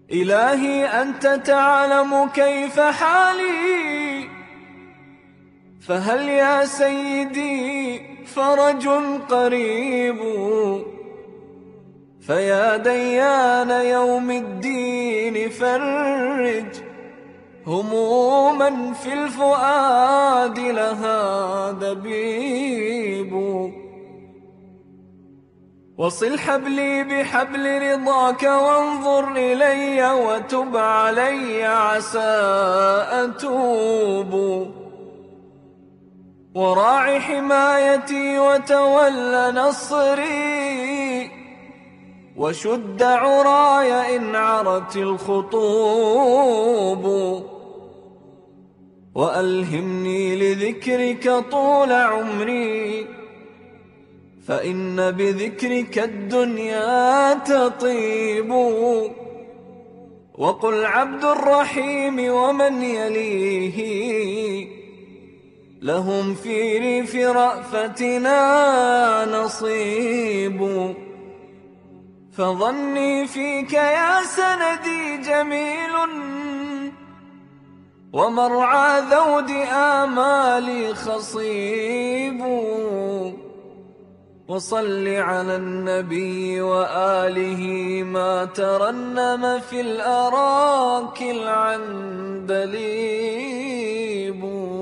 إلهي أنت تعلم كيف حالي، فهل يا سيدي فرج قريب؟ فيا ديان يوم الدين فرج هموما في الفؤاد لها دبيب. وصل حبلي بحبل رضاك وانظر إلي وتب علي عسى أتوب. وراع حمايتي وتول نصري وشد عراي إن عرت الخطوب. وألهمني لذكرك طول عمري، فإن بذكرك الدنيا تطيب. وقل عبد الرحيم ومن يليه لهم في ريف رأفتنا نصيب. فظني فيك يا سندي جميل، ومرعى ذود آمالي خصيب. وصل على النبي وآله ما ترنم في الأراك العندليب.